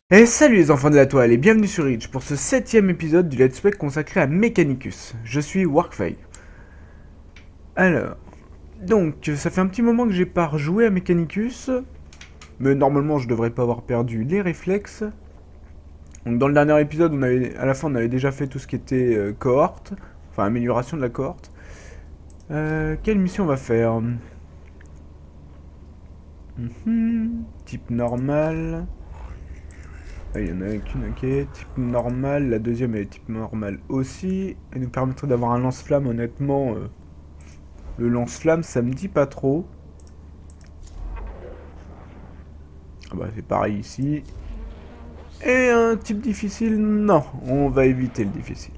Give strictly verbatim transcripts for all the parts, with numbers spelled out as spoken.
Et salut les enfants de la toile et bienvenue sur Reach pour ce septième épisode du Let's Play consacré à Mechanicus. Je suis Warkfey. Alors, donc ça fait un petit moment que j'ai pas rejoué à Mechanicus, mais normalement je devrais pas avoir perdu les réflexes. Donc dans le dernier épisode, on avait, à la fin on avait déjà fait tout ce qui était euh, cohorte, enfin amélioration de la cohorte. Euh, quelle mission on va faire? Mhm, type normal. Ah, il y en a qu'une, ok. Type normal, la deuxième elle est type normal aussi. Elle nous permettrait d'avoir un lance-flamme, honnêtement. Euh, le lance-flamme, ça me dit pas trop. Ah bah c'est pareil ici. Et un type difficile, non. On va éviter le difficile.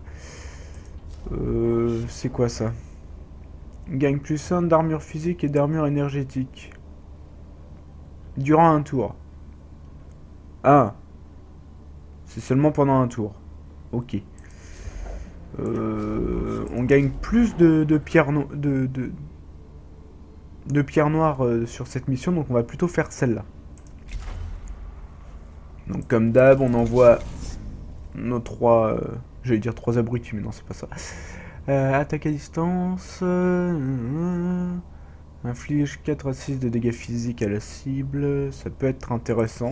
Euh, c'est quoi ça? Gagne plus un d'armure physique et d'armure énergétique. Durant un tour. Ah. C'est seulement pendant un tour. Ok. Euh, on gagne plus de, de pierres no de, de, de pierres noires euh, sur cette mission, donc on va plutôt faire celle-là. Donc comme d'hab, on envoie nos trois... Euh, J'allais dire trois abrutis, mais non, c'est pas ça. Euh, attaque à distance... Euh, inflige quatre à six de dégâts physiques à la cible, ça peut être intéressant.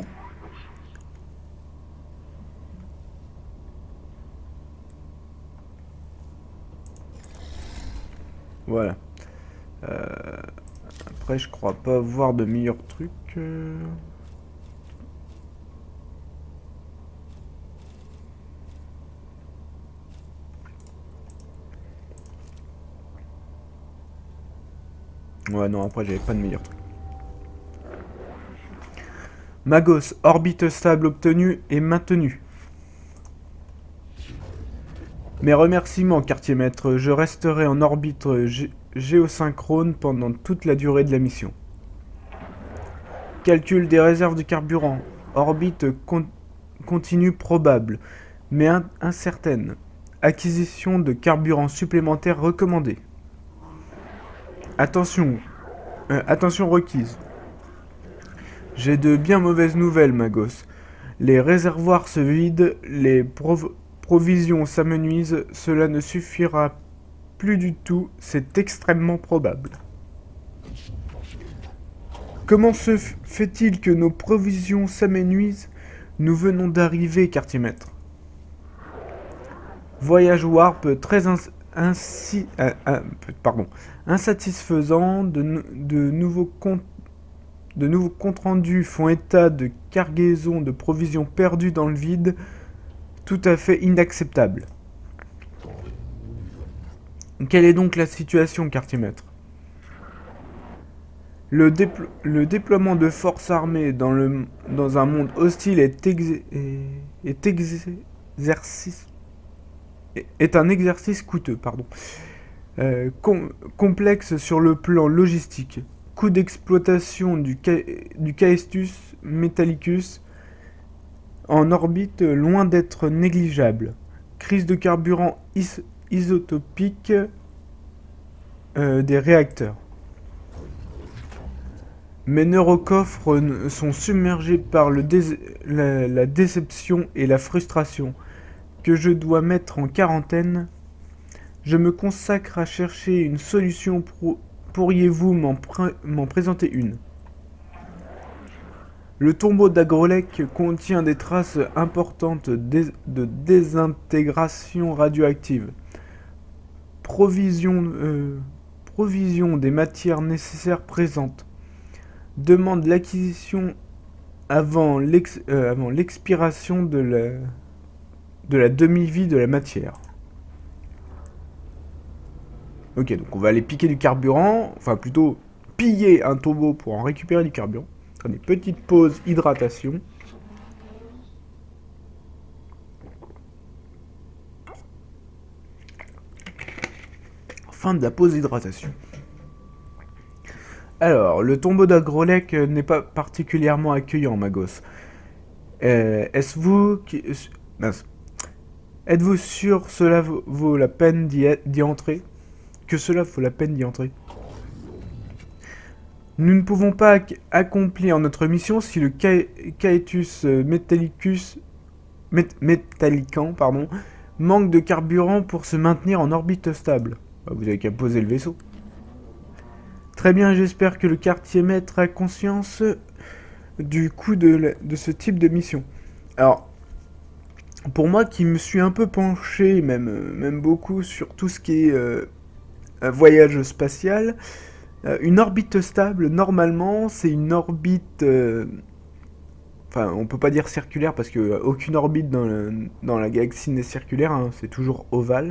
Voilà. Euh, après, je crois pas voir de meilleurs trucs. Euh... Ouais, non, après, j'avais pas de meilleurs trucs. Magos, orbite stable obtenue et maintenue. Mes remerciements, quartier maître. Je resterai en orbite gé géosynchrone pendant toute la durée de la mission. Calcul des réserves de carburant. Orbite con continue probable, mais in incertaine. Acquisition de carburant supplémentaire recommandée. Attention, euh, attention requise. J'ai de bien mauvaises nouvelles, Magos. Les réservoirs se vident, les prov provisions s'amenuisent, cela ne suffira plus du tout, c'est extrêmement probable. Comment se fait-il que nos provisions s'amenuisent? Nous venons d'arriver, quartier maître. Voyage warp très ins ainsi, euh, euh, pardon, insatisfaisant, de, de nouveaux comptes De nouveaux comptes rendus font état de cargaisons de provisions perdues dans le vide, tout à fait inacceptable. Quelle est donc la situation, quartier maître? Le, déplo le déploiement de forces armées dans, le, dans un monde hostile est, ex est, exercice, est un exercice coûteux, pardon. Euh, com complexe sur le plan logistique. Coût d'exploitation du, Ca du Caestus Metallicus en orbite loin d'être négligeable. Crise de carburant is isotopique euh, des réacteurs. Mes neurocoffres sont submergés par le dé la, la déception et la frustration que je dois mettre en quarantaine. Je me consacre à chercher une solution pour... Pourriez-vous m'en pr présenter une? Le tombeau d'Agrolec contient des traces importantes dé de désintégration radioactive. Provision, euh, provision des matières nécessaires présentes. Demande l'acquisition avant l'expiration euh, de la, de la demi-vie de la matière. Ok, donc on va aller piquer du carburant, enfin plutôt piller un tombeau pour en récupérer du carburant. Faire des petites pauses hydratation. Fin de la pause hydratation. Alors, le tombeau d'Agrolec n'est pas particulièrement accueillant, Magos. Euh, Est-ce vous qui... Mince. Êtes-vous sûr cela vaut la peine d'y entrer? Que cela vaut la peine d'y entrer? Nous ne pouvons pas ac accomplir notre mission si le Caetus Metallicus, Met Metallican pardon, manque de carburant pour se maintenir en orbite stable. Bah, vous avez qu'à poser le vaisseau. Très bien, j'espère que le quartier maître a conscience du coût de, de ce type de mission. Alors, pour moi qui me suis un peu penché, même, même beaucoup, sur tout ce qui est euh, voyage spatial, euh, une orbite stable, normalement, c'est une orbite... Euh, enfin, on peut pas dire circulaire, parce que euh, aucune orbite dans, le, dans la galaxie n'est circulaire, hein, c'est toujours ovale.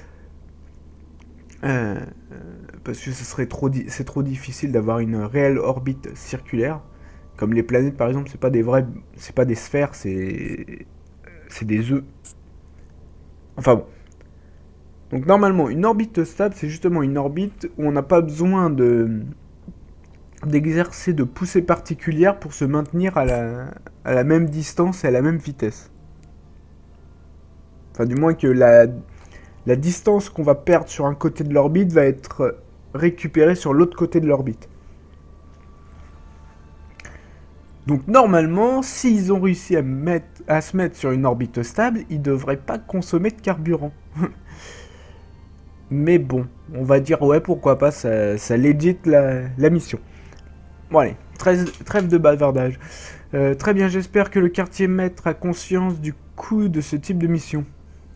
Euh, parce que ce serait trop, c'est trop difficile d'avoir une réelle orbite circulaire. Comme les planètes, par exemple, c'est pas des vrais, c'est pas des sphères, c'est, c'est des œufs. Enfin bon. Donc normalement, une orbite stable, c'est justement une orbite où on n'a pas besoin de d'exercer de poussée particulière pour se maintenir à la, à la même distance et à la même vitesse. Enfin, du moins que la, la distance qu'on va perdre sur un côté de l'orbite va être récupérée sur l'autre côté de l'orbite. Donc normalement, s'ils ont réussi à, mettre, à se mettre sur une orbite stable, ils ne devraient pas consommer de carburant. Mais bon, on va dire ouais, pourquoi pas, ça, ça legit la, la mission. Bon allez, trêve, trêve de bavardage. Euh, très bien, j'espère que le quartier maître a conscience du coût de ce type de mission.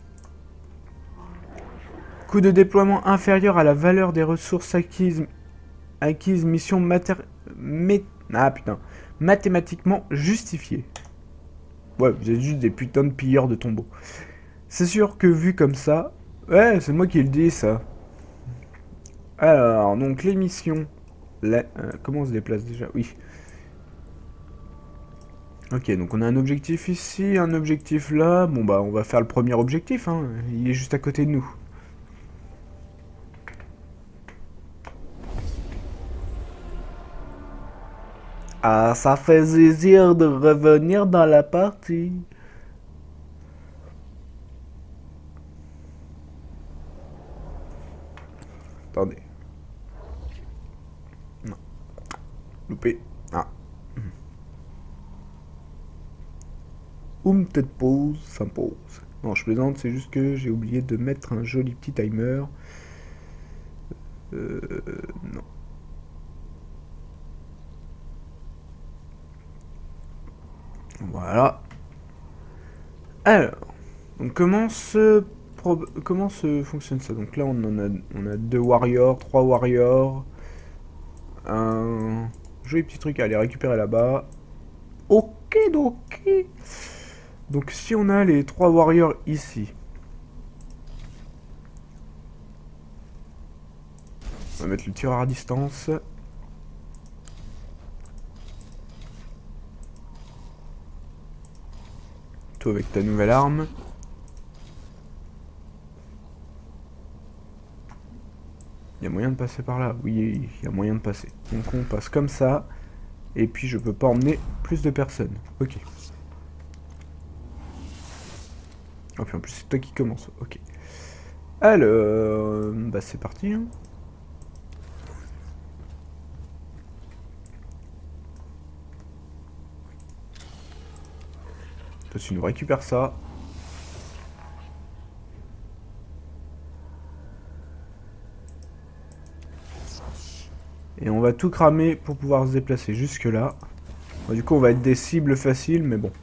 Coût de déploiement inférieur à la valeur des ressources acquises, acquises mission mater... Mé... Ah putain, mathématiquement justifiée. Ouais, vous êtes juste des putains de pilleurs de tombeaux. C'est sûr que vu comme ça... Ouais, c'est moi qui le dis, ça. Alors, donc les missions... La... Euh, comment on se déplace déjà? Oui. Ok, donc on a un objectif ici, un objectif là. Bon bah, on va faire le premier objectif, hein. Il est juste à côté de nous. Ah, ça fait plaisir de revenir dans la partie. Attendez. Non. Loupé. Ah. Ou une petite pause, ça me pose. Non, je plaisante, c'est juste que j'ai oublié de mettre un joli petit timer. Euh... Non. Voilà. Alors, donc comment se, comment se fonctionne ça? Donc là, on en a, on a deux warriors, trois warriors, un joli petit truc à aller récupérer là-bas. Ok, ok. Donc si on a les trois warriors ici, on va mettre le tireur à distance. Toi avec ta nouvelle arme. Il y a moyen de passer par là? Oui, il y a moyen de passer. Donc on passe comme ça. Et puis je peux pas emmener plus de personnes. Ok. Oh, puis en plus c'est toi qui commence. Ok. Alors, bah c'est parti. Hein. Toi tu nous récupères ça. Et on va tout cramer pour pouvoir se déplacer jusque là. Bon, du coup on va être des cibles faciles, mais bon.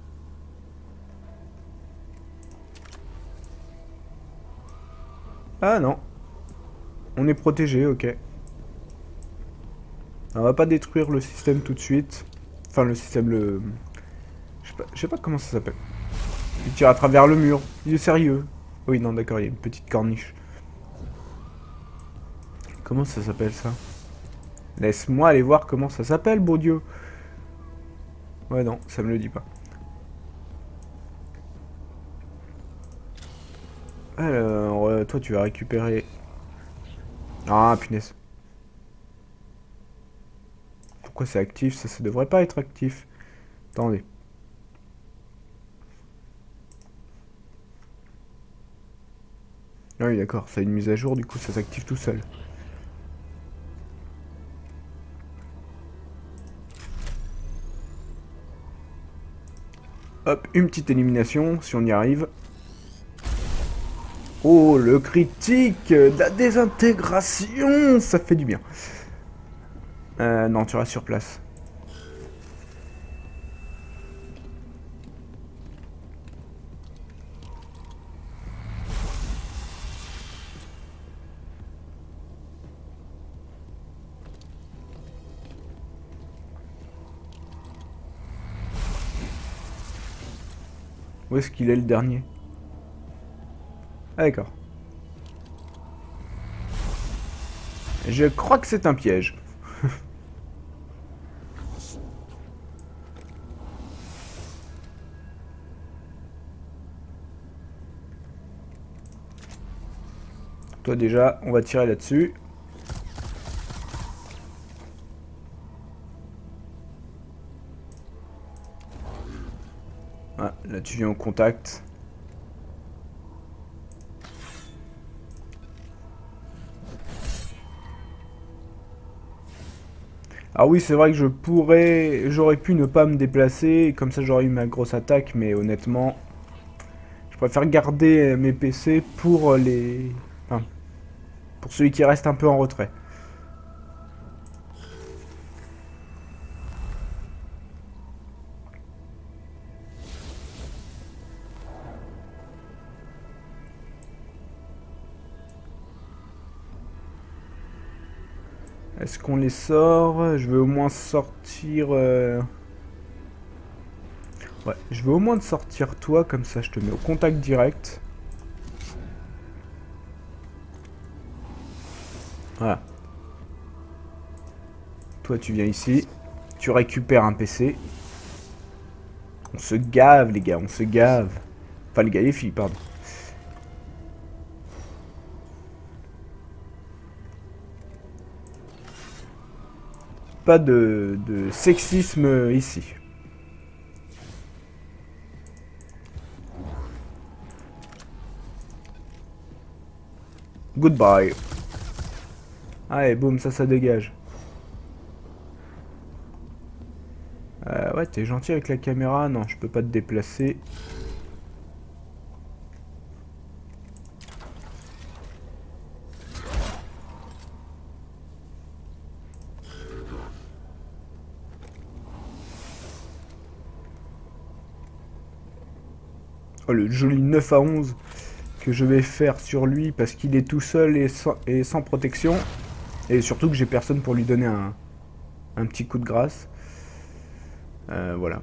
Ah non. On est protégé, ok. On va pas détruire le système tout de suite. Enfin le système, le... Je sais pas, je sais pas comment ça s'appelle. Il tire à travers le mur. Il est sérieux. Oui, non, d'accord, il y a une petite corniche. Comment ça s'appelle ça? Laisse-moi aller voir comment ça s'appelle, beau Dieu. Ouais, non, ça me le dit pas. Alors, euh, toi, tu vas récupérer... Ah, punaise. Pourquoi c'est actif? Ça, ça devrait pas être actif. Attendez. Ah oui, d'accord, ça a une mise à jour, du coup, ça s'active tout seul. Hop, une petite élimination, si on y arrive. Oh, le critique de la désintégration, ça fait du bien. Euh, non, tu restes sur place. Où est-ce qu'il est le dernier? Ah d'accord. Je crois que c'est un piège. Toi déjà, on va tirer là-dessus. Ah, là tu viens au contact. Ah oui, c'est vrai que je pourrais... J'aurais pu ne pas me déplacer, comme ça j'aurais eu ma grosse attaque, mais honnêtement... Je préfère garder mes P C pour les... Enfin, pour celui qui reste un peu en retrait. Est-ce qu'on les sort? Je veux au moins sortir... Euh... Ouais, je veux au moins te sortir toi, comme ça je te mets au contact direct. Voilà. Toi tu viens ici, tu récupères un P C. On se gave les gars, on se gave. Enfin les gars, les filles, pardon. Pas de, de sexisme ici. Goodbye. Allez, boum, ça, ça dégage. Euh, ouais, t'es gentil avec la caméra. Non, je peux pas te déplacer. Oh, le joli neuf à onze que je vais faire sur lui parce qu'il est tout seul et sans, et sans protection. Et surtout que j'ai personne pour lui donner un, un petit coup de grâce. Euh, voilà.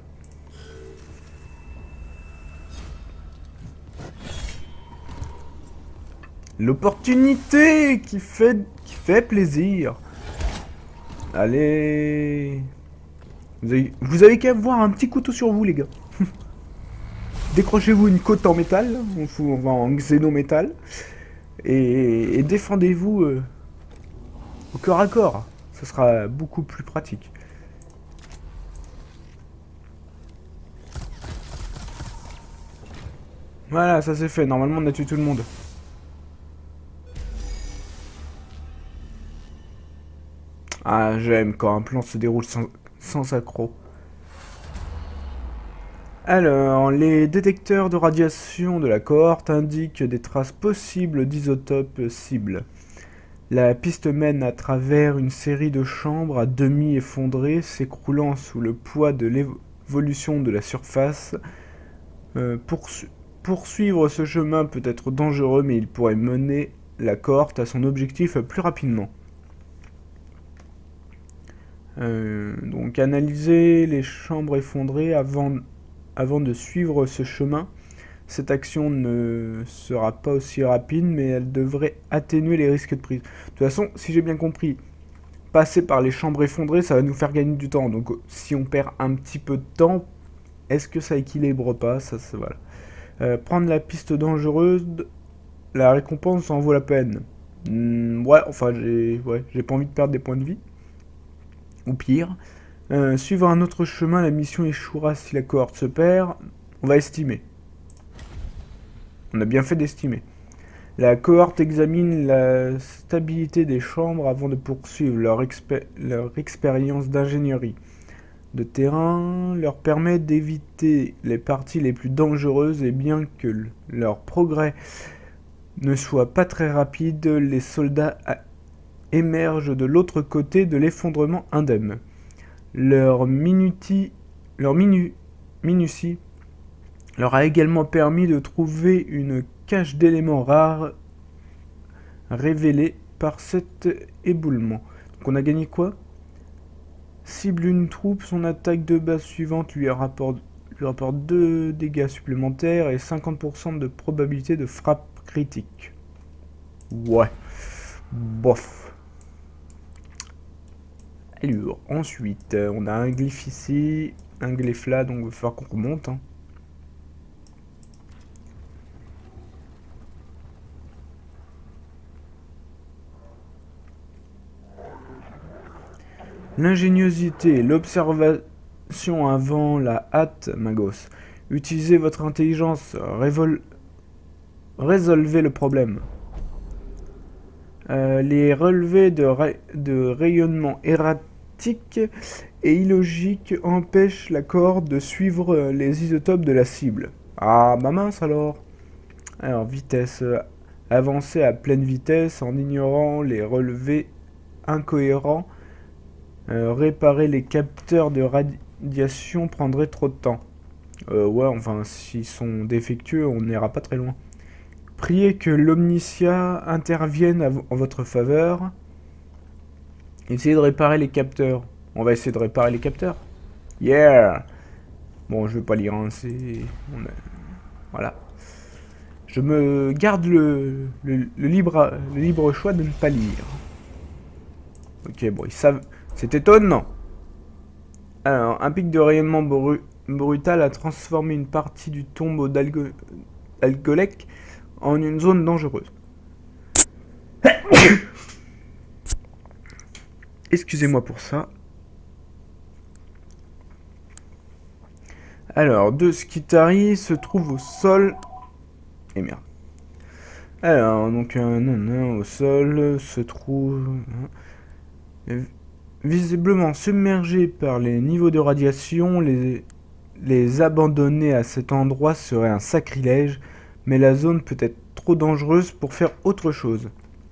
L'opportunité qui fait, qui fait plaisir. Allez. Vous avez, vous avez qu'à voir un petit couteau sur vous, les gars. Décrochez-vous une côte en métal. On, fout, on va en xénométal. Et, et défendez-vous euh, au corps à corps. Ce sera beaucoup plus pratique. Voilà, ça c'est fait. Normalement, on a tué tout le monde. Ah, j'aime quand un plan se déroule sans, sans accroc. Alors, les détecteurs de radiation de la cohorte indiquent des traces possibles d'isotopes cibles. La piste mène à travers une série de chambres à demi effondrées, s'écroulant sous le poids de l'évolution de la surface. Euh, poursu poursuivre ce chemin peut être dangereux, mais il pourrait mener la cohorte à son objectif plus rapidement. Euh, donc, analyser les chambres effondrées avant... Avant de suivre ce chemin, cette action ne sera pas aussi rapide, mais elle devrait atténuer les risques de prise. De toute façon, si j'ai bien compris, passer par les chambres effondrées, ça va nous faire gagner du temps. Donc si on perd un petit peu de temps, est-ce que ça équilibre pas? Ça, ça, voilà. Euh, prendre la piste dangereuse, la récompense en vaut la peine. Mmh, ouais, enfin, j'ai ouais, j'ai pas envie de perdre des points de vie. Ou pire. Euh, suivre un autre chemin, la mission échouera si la cohorte se perd. On va estimer. On a bien fait d'estimer. La cohorte examine la stabilité des chambres avant de poursuivre leur, expé leur expérience d'ingénierie. de terrain leur permet d'éviter les parties les plus dangereuses et bien que leur progrès ne soit pas très rapide, les soldats émergent de l'autre côté de l'effondrement indemne. Leur, minutie, leur minu, minutie leur a également permis de trouver une cache d'éléments rares révélée par cet éboulement. Donc on a gagné quoi? Cible une troupe, son attaque de base suivante lui rapporte, lui rapporte deux dégâts supplémentaires et cinquante pour cent de probabilité de frappe critique. Ouais. Bof. Alors, ensuite, on a un glyphe ici, un glyphe là, donc il va falloir qu'on remonte. Hein. L'ingéniosité et l'observation avant la hâte, Magos. Utilisez votre intelligence, révol... résolvez le problème. Euh, les relevés de, ra de rayonnement erratique et illogique empêchent la cohorte de suivre les isotopes de la cible. Ah, bah mince alors. Alors, vitesse. Euh, avancer à pleine vitesse en ignorant les relevés incohérents. Euh, réparer les capteurs de radiation prendrait trop de temps. Euh, ouais, enfin, s'ils sont défectueux, on n'ira pas très loin. Priez que l'Omnicia intervienne en votre faveur. Essayez de réparer les capteurs. On va essayer de réparer les capteurs. Yeah! Bon, je vais pas lire, hein, c'est... On a... Voilà. Je me garde le, le, le, libre, le libre choix de ne pas lire. Ok, bon, ils savent... C'est étonnant. Alors, un pic de rayonnement bru brutal a transformé une partie du tombeau d'Algolec en une zone dangereuse. Excusez-moi pour ça. Alors, deux Skitari se trouvent au sol. Et merde. Alors, donc, un nanan au sol se trouve... Visiblement submergés par les niveaux de radiation, les, les abandonner à cet endroit serait un sacrilège, mais la zone peut être trop dangereuse pour faire autre chose.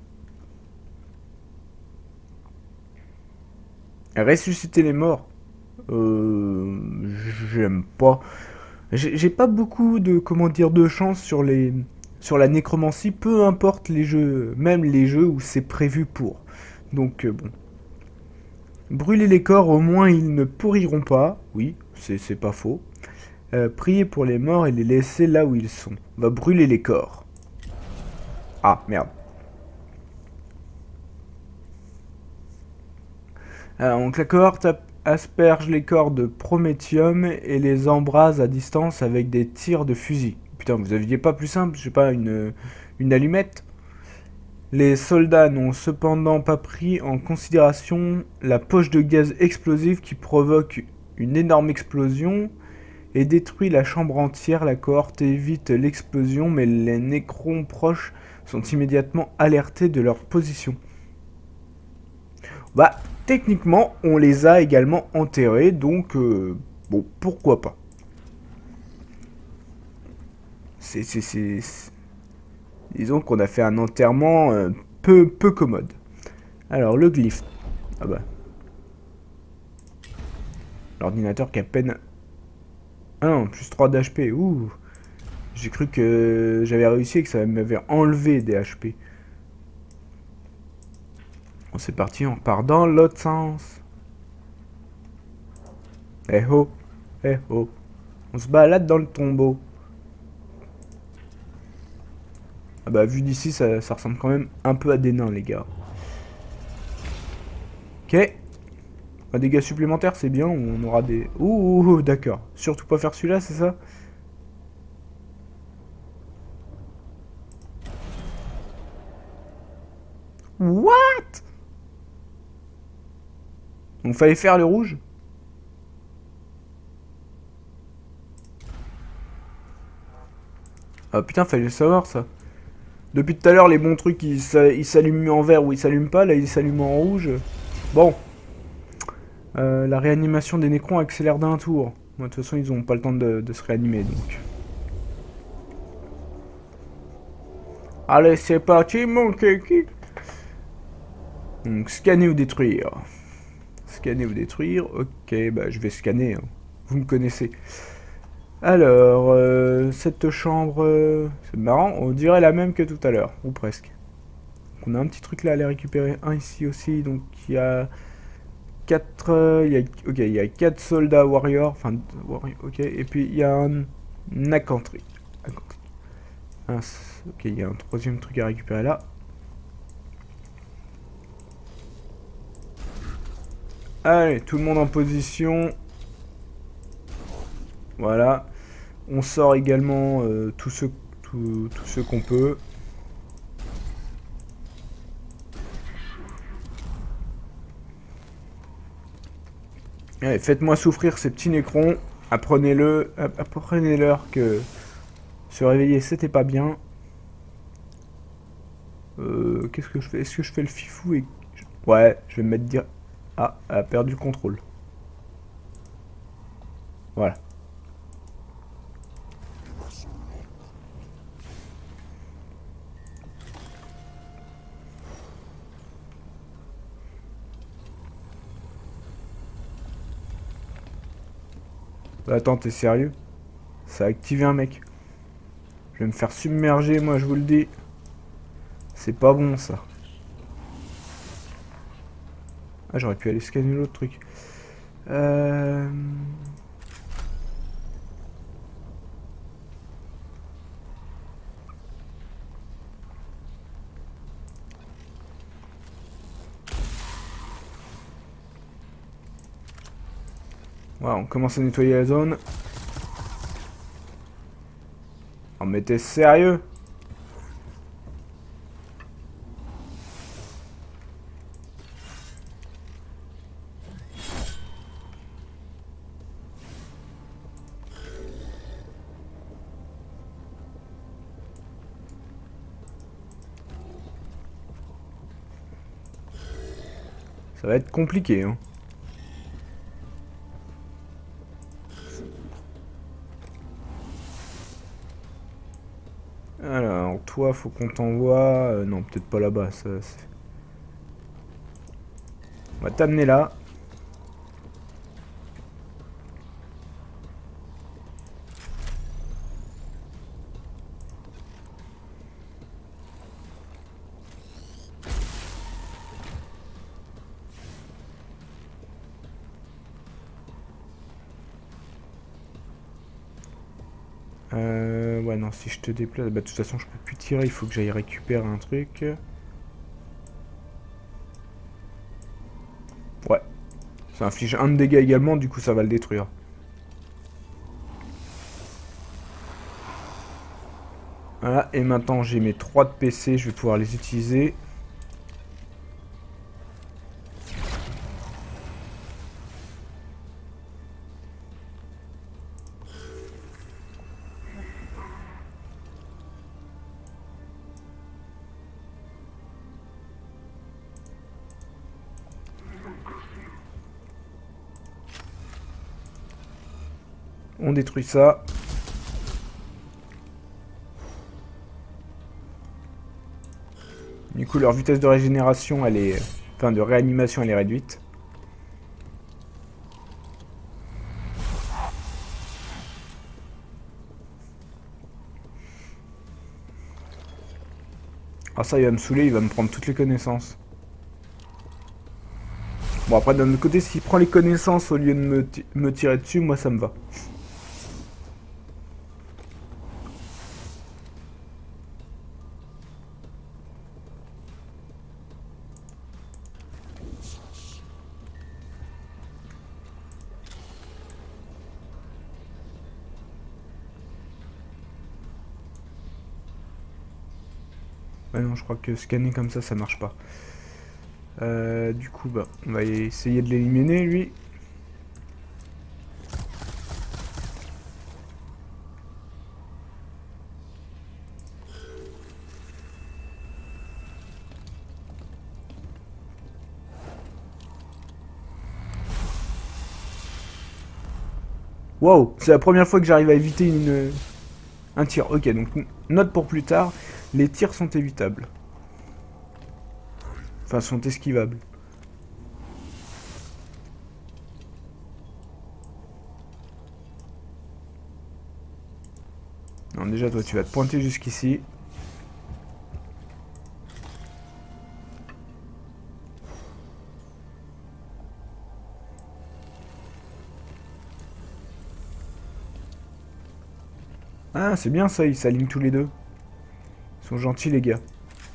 Ressusciter les morts? Euh... J'aime pas. J'ai pas beaucoup de, comment dire, de chance sur les... sur la nécromancie, peu importe les jeux, même les jeux où c'est prévu pour. Donc, euh, bon. Brûler les corps, au moins ils ne pourriront pas. Oui, c'est pas faux. Euh, prier pour les morts et les laisser là où ils sont. On va brûler les corps. Ah, merde. Alors, donc la cohorte asperge les corps de prométhium et les embrase à distance avec des tirs de fusil. Putain, vous aviez pas plus simple, je sais pas, une, une allumette? Les soldats n'ont cependant pas pris en considération la poche de gaz explosif qui provoque une énorme explosion et détruit la chambre entière. La cohorte évite l'explosion, mais les nécrons proches sont immédiatement alertés de leur position. Bah, techniquement, on les a également enterrés, donc euh, bon, pourquoi pas. C'est... c'est... Disons qu'on a fait un enterrement euh, peu, peu commode. Alors, le glyphe. Ah bah. L'ordinateur qui a peine... Ah non, plus trois d'H P. Ouh. J'ai cru que j'avais réussi et que ça m'avait enlevé des H P. Bon, c'est parti, on repart dans l'autre sens. Eh oh. Eh oh. On se balade dans le tombeau. Ah bah vu d'ici ça, ça ressemble quand même un peu à des nains les gars. Ok. Un dégât supplémentaire c'est bien, on aura des... Ouh, ouh d'accord. Surtout pas faire celui-là, c'est ça? What? Donc fallait faire le rouge? Ah putain, fallait le savoir ça. Depuis tout à l'heure, les bons trucs, ils s'allument en vert ou ils s'allument pas. Là, ils s'allument en rouge. Bon. Euh, la réanimation des nécrons accélère d'un tour. Moi, de toute façon, ils n'ont pas le temps de, de se réanimer, donc. Allez, c'est parti, mon kiki. Donc, scanner ou détruire. Scanner ou détruire. Ok, bah, je vais scanner. Hein. Vous me connaissez. Alors, euh, cette chambre... Euh, c'est marrant, on dirait la même que tout à l'heure. Ou presque. Donc, on a un petit truc là à aller récupérer. Un ici aussi, donc il y a... quatre... Euh, il y a, ok, il y a quatre soldats warriors. Enfin, warrior, ok. Et puis, il y a un... un accantry. Un, ok, il y a un troisième truc à récupérer là. Allez, tout le monde en position. Voilà. On sort également euh, tous ceux tout, tout ce qu'on peut. Allez, faites-moi souffrir ces petits nécrons. Apprenez-le, apprenez-leur que se réveiller c'était pas bien. Euh, Qu'est-ce que je fais? Est-ce que je fais le fifou et... Ouais, je vais me mettre dire... Ah, elle a perdu le contrôle. Voilà. Bah, attends, t'es sérieux? Ça a activé un mec. Je vais me faire submerger, moi, je vous le dis. C'est pas bon, ça. Ah, j'aurais pu aller scanner l'autre truc. Euh... Voilà, on commence à nettoyer la zone. Oh, mais t'es sérieux? Ça va être compliqué, hein. Alors, toi, faut qu'on t'envoie... Euh, non, peut-être pas là-bas, ça... On va t'amener là. Euh... Ouais, non, si je te déplace... Bah, de toute façon, je peux plus tirer, il faut que j'aille récupérer un truc. Ouais. Ça inflige un de dégâts également, du coup, ça va le détruire. Voilà, et maintenant, j'ai mes trois de P C, je vais pouvoir les utiliser. On détruit ça. Du coup, leur vitesse de régénération, elle est... Enfin, de réanimation, elle est réduite. Ah ça, il va me saouler, il va me prendre toutes les connaissances. Bon, après, d'un autre côté, s'il prend les connaissances au lieu de me, me tirer dessus, moi, ça me va. Ouais, non, je crois que scanner comme ça, ça marche pas. Euh, du coup, bah, on va essayer de l'éliminer, lui. Wow, c'est la première fois que j'arrive à éviter une... un tir. Ok, donc note pour plus tard, les tirs sont évitables. Enfin, sont esquivables. Non, déjà, toi, tu vas te pointer jusqu'ici. Ah, c'est bien ça, ils s'alignent tous les deux. Ils sont gentils, les gars.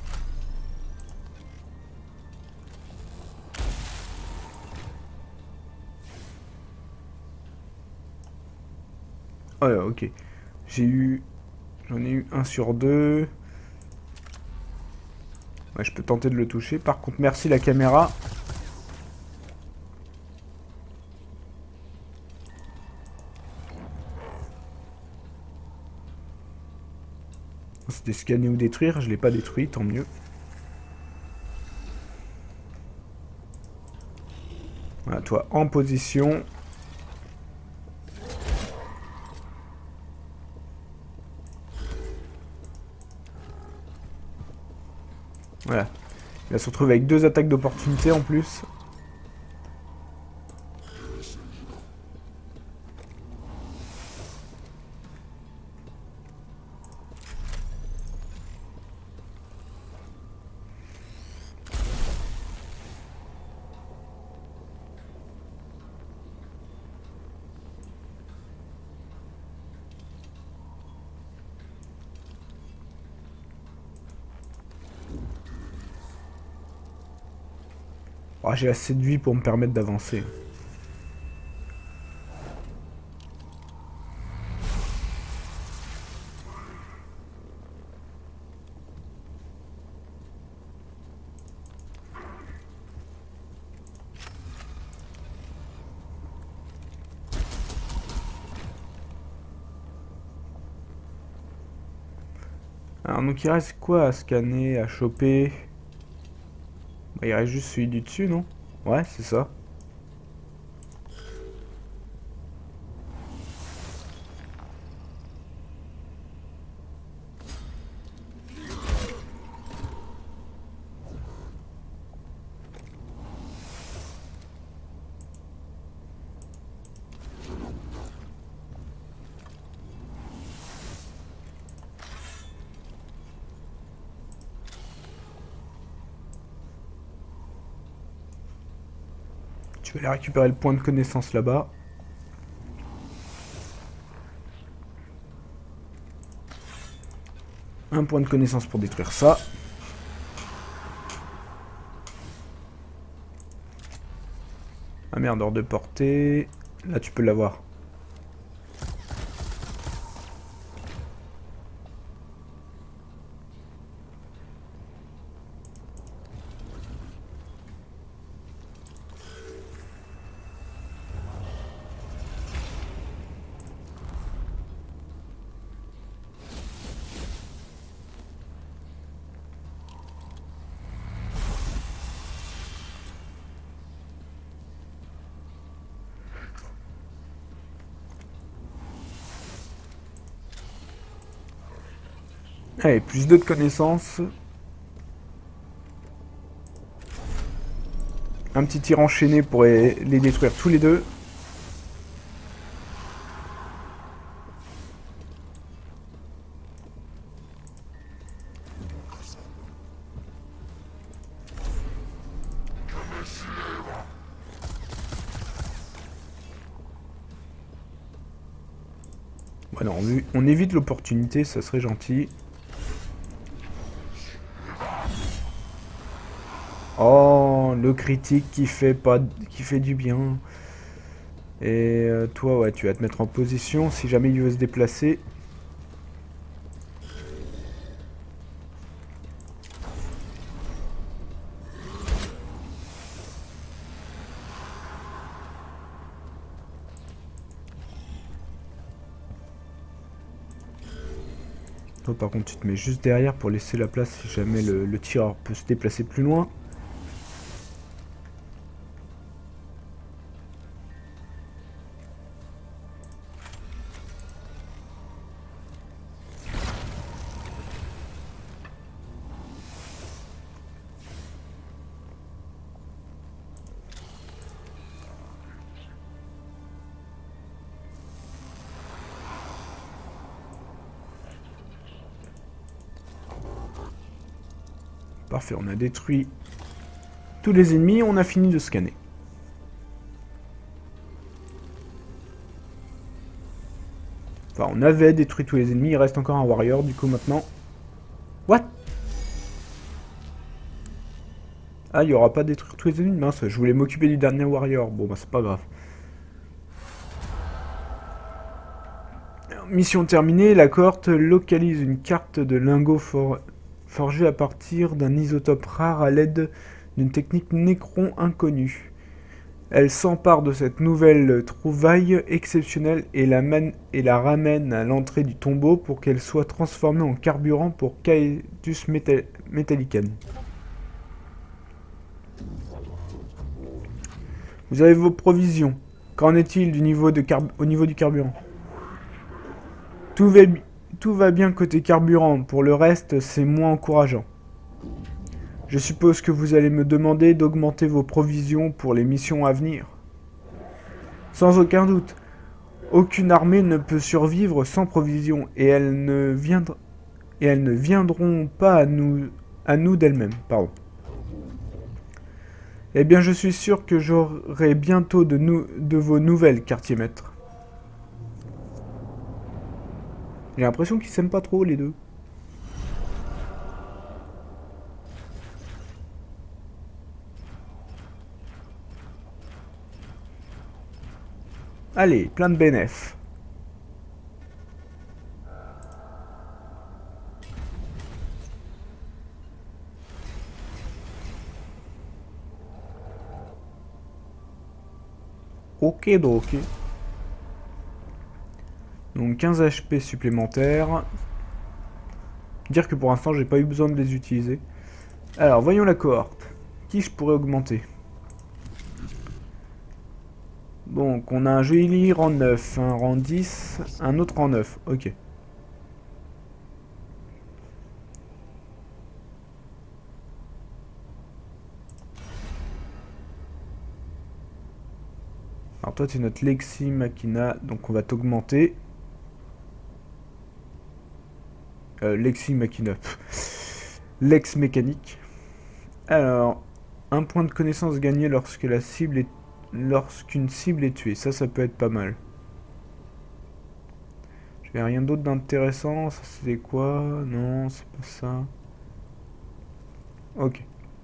Oh, ok. J'ai eu... J'en ai eu un sur deux. Ouais, je peux tenter de le toucher. Par contre, merci la caméra. C'était scanner ou détruire. Je l'ai pas détruit, tant mieux. Voilà, toi, en position. Voilà. Il va se retrouver avec deux attaques d'opportunité en plus. Oh, j'ai assez de vie pour me permettre d'avancer. Alors donc il reste quoi à scanner, à choper? Bah, il reste juste celui du dessus, non? Ouais, c'est ça. Tu vas aller récupérer le point de connaissance là-bas. Un point de connaissance pour détruire ça. Ah merde, hors de portée. Là, tu peux l'avoir. Allez, plus deux de connaissances. Un petit tir enchaîné pour les détruire tous les deux. Voilà, on, on évite l'opportunité, ça serait gentil. Oh, le critique qui fait pas, qui fait du bien. Et euh, toi, ouais, tu vas te mettre en position si jamais il veut se déplacer. Toi, par contre, tu te mets juste derrière pour laisser la place si jamais le, le tireur peut se déplacer plus loin. Parfait, on a détruit tous les ennemis, on a fini de scanner. Enfin, on avait détruit tous les ennemis, il reste encore un warrior, du coup maintenant... What? Ah, il n'y aura pas détruire tous les ennemis? Mince, je voulais m'occuper du dernier warrior. Bon, bah c'est pas grave. Mission terminée, la cohorte localise une carte de lingots for... forgée à partir d'un isotope rare à l'aide d'une technique Nécron inconnue. Elle s'empare de cette nouvelle trouvaille exceptionnelle et la, man... et la ramène à l'entrée du tombeau pour qu'elle soit transformée en carburant pour Caetus Metal... Metallican. Vous avez vos provisions. Qu'en est-il du niveau de car... au niveau du carburant? Tout va, tout va bien côté carburant, pour le reste, c'est moins encourageant. Je suppose que vous allez me demander d'augmenter vos provisions pour les missions à venir. Sans aucun doute. Aucune armée ne peut survivre sans provisions, et elles ne, viendr... et elles ne viendront pas à nous, à nous d'elles-mêmes. Pardon. Eh bien, je suis sûr que j'aurai bientôt de, nou... de vos nouvelles, quartier-maître. J'ai l'impression qu'ils s'aiment pas trop, les deux. Allez, plein de bénéf. Ok, donc. Donc quinze H P supplémentaires. Dire que pour l'instant, j'ai pas eu besoin de les utiliser. Alors, voyons la cohorte. Qui je pourrais augmenter? Donc, on a un joli rang neuf, un rang dix, un autre rang neuf. Ok. Alors, toi, tu es notre Lexi Machina, donc on va t'augmenter. Euh, Lexi Machina. Lex mécanique. Alors, un point de connaissance gagné lorsque la cible est... lorsqu'une cible est tuée. Ça, ça peut être pas mal. J'avais rien d'autre d'intéressant. Ça, c'est quoi? Non, c'est pas ça. Ok.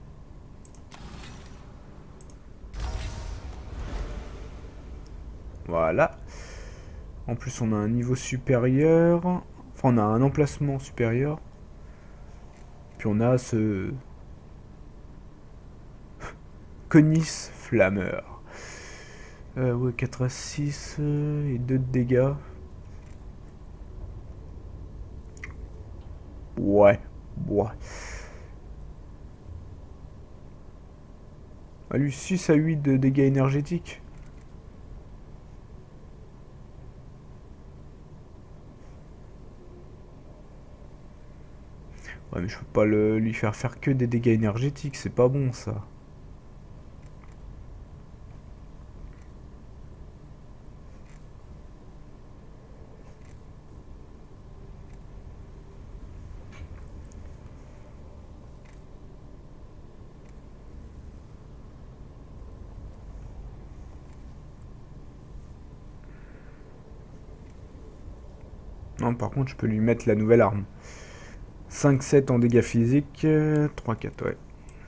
Voilà. En plus, on a un niveau supérieur. Enfin, on a un emplacement supérieur. Puis on a ce... Conis Flammeur. Euh, ouais, quatre à six euh, et deux de dégâts. Ouais, ouais. Ah, lui, six à huit de dégâts énergétiques. Ouais, mais je peux pas le, lui faire faire que des dégâts énergétiques, c'est pas bon ça. Non, par contre, je peux lui mettre la nouvelle arme. cinq sept en dégâts physiques, trois quatre, ouais.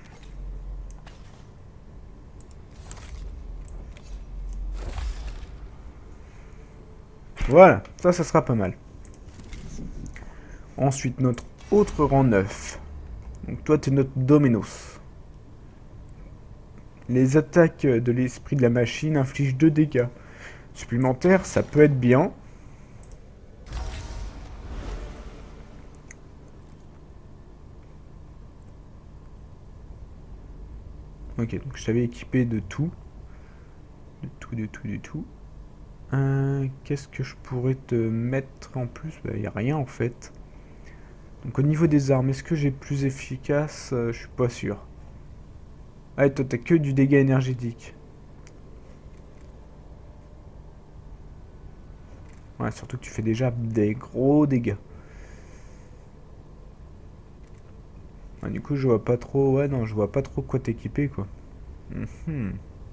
Voilà, ça, ça sera pas mal. Ensuite, notre autre rang neuf. Donc toi, t'es notre Dominos. Les attaques de l'esprit de la machine infligent deux dégâts supplémentaires, ça peut être bien. Ok, donc je t'avais équipé de tout. De tout, de tout, de tout. Euh, Qu'est-ce que je pourrais te mettre en plus? Bah, y a rien en fait. Donc au niveau des armes, est-ce que j'ai plus efficace? euh, Je suis pas sûr. Ah, toi t'as que du dégât énergétique. Ouais, surtout que tu fais déjà des gros dégâts. Ah, du coup, je vois pas trop... Ouais, non, je vois pas trop quoi t'équiper, quoi. Mhm.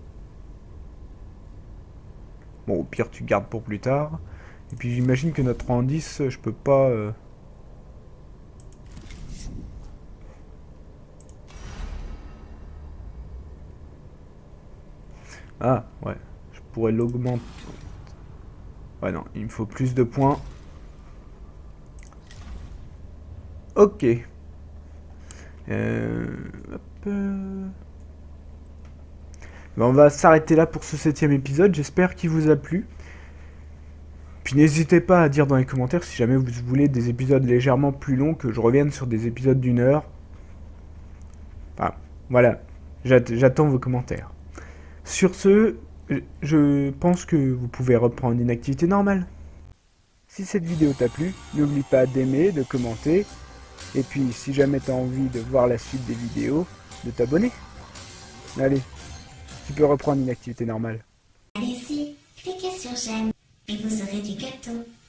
Bon, au pire, tu gardes pour plus tard. Et puis, j'imagine que notre rang dix, je peux pas... euh, Ah, ouais. Je pourrais l'augmenter. Ouais, non, il me faut plus de points. Ok. Euh... hop, euh... Ben, on va s'arrêter là pour ce septième épisode. J'espère qu'il vous a plu. Puis n'hésitez pas à dire dans les commentaires si jamais vous voulez des épisodes légèrement plus longs, que je revienne sur des épisodes d'une heure. Enfin, voilà. J'attends vos commentaires. Sur ce, je pense que vous pouvez reprendre une activité normale. Si cette vidéo t'a plu, n'oublie pas d'aimer, de commenter, et puis si jamais t'as envie de voir la suite des vidéos, de t'abonner. Allez, tu peux reprendre une activité normale. Allez-y, cliquez sur j'aime et vous aurez du gâteau.